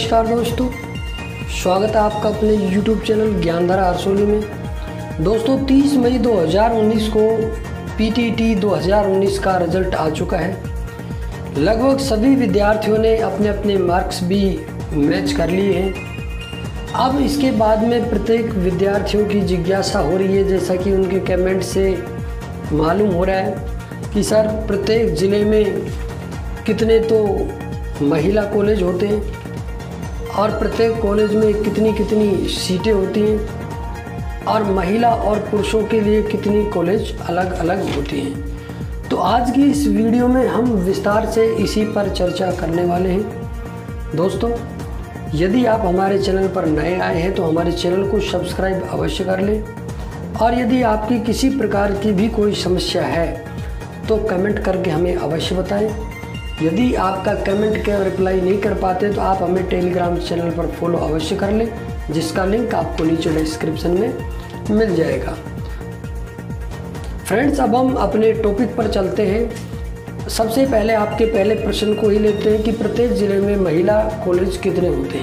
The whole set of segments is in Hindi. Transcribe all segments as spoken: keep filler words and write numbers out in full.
नमस्कार दोस्तों, स्वागत है आपका अपने YouTube चैनल ज्ञानधारा हरसोली में। दोस्तों तीस मई दो हज़ार उन्नीस को पीटीटी दो हज़ार उन्नीस का रिजल्ट आ चुका है। लगभग सभी विद्यार्थियों ने अपने अपने मार्क्स भी मैच कर लिए हैं। अब इसके बाद में प्रत्येक विद्यार्थियों की जिज्ञासा हो रही है, जैसा कि उनके कमेंट से मालूम हो रहा है कि सर प्रत्येक ज़िले में कितने तो महिला कॉलेज होते हैं और प्रत्येक कॉलेज में कितनी कितनी सीटें होती हैं और महिला और पुरुषों के लिए कितनी कॉलेज अलग अलग होती हैं। तो आज की इस वीडियो में हम विस्तार से इसी पर चर्चा करने वाले हैं। दोस्तों यदि आप हमारे चैनल पर नए आए हैं तो हमारे चैनल को सब्सक्राइब अवश्य कर लें, और यदि आपकी किसी प्रकार की भी कोई समस्या है तो कमेंट करके हमें अवश्य बताएं। यदि आपका कमेंट का रिप्लाई नहीं कर पाते तो आप हमें टेलीग्राम चैनल पर फॉलो अवश्य कर लें, जिसका लिंक आपको नीचे डिस्क्रिप्शन में मिल जाएगा। फ्रेंड्स अब हम अपने टॉपिक पर चलते हैं। सबसे पहले आपके पहले प्रश्न को ही लेते हैं कि प्रत्येक ज़िले में महिला कॉलेज कितने होते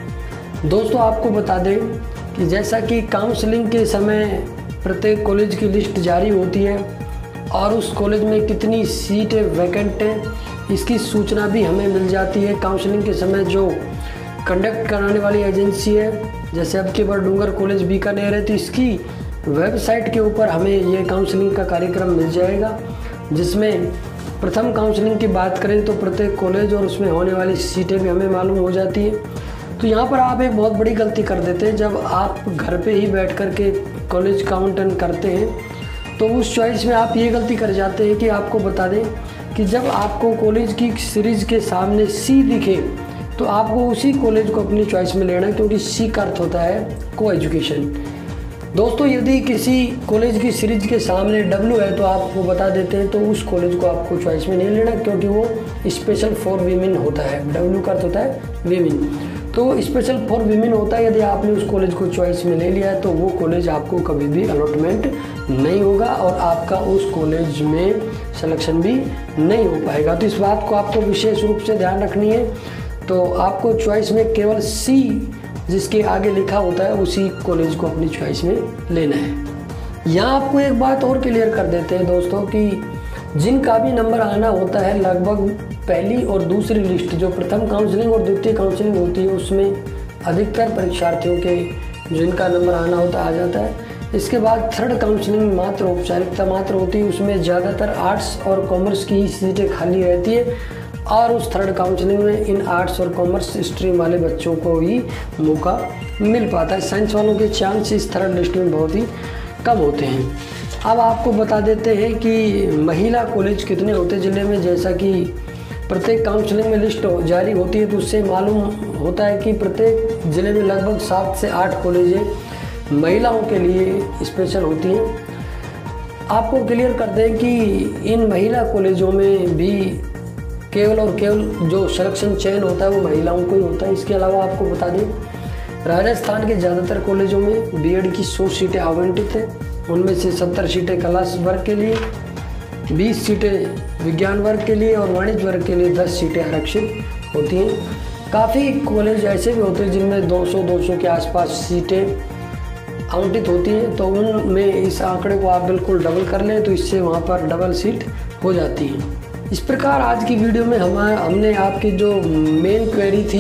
हैं। दोस्तों आपको बता दें कि जैसा कि काउंसलिंग के समय प्रत्येक कॉलेज की लिस्ट जारी होती है और उस कॉलेज में कितनी सीटें वैकेंट हैं इसकी सूचना भी हमें मिल जाती है। काउंसलिंग के समय जो कंडक्ट कराने वाली एजेंसी है, जैसे अब के बार डूंगर कॉलेज बीकानेर है, तो इसकी वेबसाइट के ऊपर हमें ये काउंसलिंग का कार्यक्रम मिल जाएगा, जिसमें प्रथम काउंसलिंग की बात करें तो प्रत्येक कॉलेज और उसमें होने वाली सीटें भी हमें मालूम हो जाती है। तो यहाँ पर आप एक बहुत बड़ी गलती कर देते हैं। जब आप घर पे ही बैठ कर के कॉलेज काउंटन करते हैं तो उस चॉइस में आप ये गलती कर जाते हैं कि आपको बता दें कि जब आपको कॉलेज की सीरीज़ के सामने सी दिखे तो आपको उसी कॉलेज को अपनी चॉइस में लेना है, क्योंकि सी का अर्थ होता है को एजुकेशन। दोस्तों यदि किसी कॉलेज की सीरीज के सामने डब्ल्यू है तो आपको बता देते हैं तो उस कॉलेज को आपको चॉइस में नहीं लेना, क्योंकि वो स्पेशल फॉर वीमेन होता है। डब्ल्यू का अर्थ होता है वीमेन, तो स्पेशल फॉर वीमेन होता है। यदि आपने उस कॉलेज को चॉइस में ले लिया है तो वो कॉलेज आपको कभी भी अलॉटमेंट नहीं होगा और आपका उस कॉलेज में सिलेक्शन भी नहीं हो पाएगा। तो इस बात को आपको विशेष रूप से ध्यान रखनी है। तो आपको चॉइस में केवल सी जिसके आगे लिखा होता है उसी कॉलेज को अपनी चॉइस में लेना है। यहाँ आपको एक बात और क्लियर कर देते हैं दोस्तों कि जिनका भी नंबर आना होता है, लगभग पहली और दूसरी लिस्ट जो प्रथम काउंसलिंग और द्वितीय काउंसलिंग होती है उसमें अधिकतर परीक्षार्थियों के जिनका नंबर आना होता आ जाता है। इसके बाद थर्ड काउंसलिंग मात्र औपचारिकता मात्र होती है, उसमें ज़्यादातर आर्ट्स और कॉमर्स की ही सीटें खाली रहती है और उस थर्ड काउंसलिंग में इन आर्ट्स और कॉमर्स स्ट्रीम वाले बच्चों को ही मौका मिल पाता है। साइंस वालों के चांस इस थर्ड लिस्ट में बहुत ही कम होते हैं। अब आपको बता देते हैं कि महिला कॉलेज कितने होते हैं ज़िले में। जैसा कि प्रत्येक काउंसलिंग में लिस्ट जारी होती है तो उससे मालूम होता है कि प्रत्येक ज़िले में लगभग सात से आठ कॉलेजें महिलाओं के लिए स्पेशल होती हैं। आपको क्लियर कर दें कि इन महिला कॉलेजों में भी केवल और केवल जो सिलेक्शन चयन होता है वो महिलाओं को ही होता है। इसके अलावा आपको बता दें राजस्थान के ज़्यादातर कॉलेजों में बीएड की सौ सीटें आवंटित हैं। उनमें से सत्तर सीटें कला वर्ग के लिए, बीस सीटें विज्ञान वर्ग के लिए और वाणिज्य वर्ग के लिए दस सीटें आरक्षित होती हैं। काफ़ी कॉलेज ऐसे भी होते हैं जिनमें दो सौ दो सौ के आसपास सीटें आवंटित होती हैं, तो उनमें इस आंकड़े को आप बिल्कुल डबल कर लें तो इससे वहाँ पर डबल सीट हो जाती है। इस प्रकार आज की वीडियो में हमारा हमने आपकी जो मेन क्वेरी थी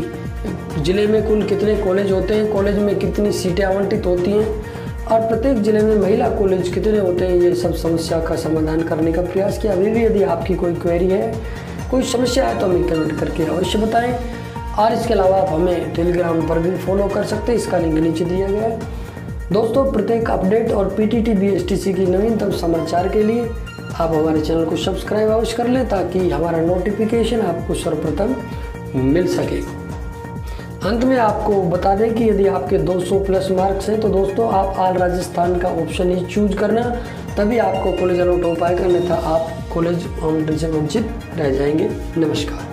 कि ज़िले में कुल कितने कॉलेज होते हैं, कॉलेज में कितनी सीटें आवंटित होती हैं और प्रत्येक ज़िले में महिला कॉलेज कितने होते हैं, ये सब समस्या का समाधान करने का प्रयास किया। अभी भी यदि आपकी कोई क्वेरी है, कोई समस्या है तो हमें कमेंट करके अवश्य बताएं, और इसके अलावा आप हमें टेलीग्राम पर भी फॉलो कर सकते हैं, इसका लिंक नीचे दिया गया है। दोस्तों प्रत्येक अपडेट और पीटीटी बीएसटीसी की नवीनतम समाचार के लिए आप हमारे चैनल को सब्सक्राइब अवश्य कर लें, ताकि हमारा नोटिफिकेशन आपको सर्वप्रथम मिल सके। अंत में आपको बता दें कि यदि आपके दो सौ प्लस मार्क्स हैं तो दोस्तों आप ऑल राजस्थान का ऑप्शन ही चूज करना, तभी आपको कॉलेज अलॉट हो पाएगा, अन्यथा आप कॉलेज ऑनर से वंचित रह जाएंगे। नमस्कार।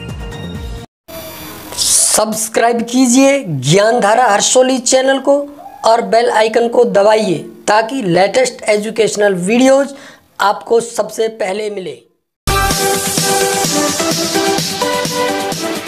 सब्सक्राइब कीजिए ज्ञानधारा हरसोली चैनल को और बेल आइकन को दबाइए ताकि लेटेस्ट एजुकेशनल वीडियोज़ आपको सबसे पहले मिले।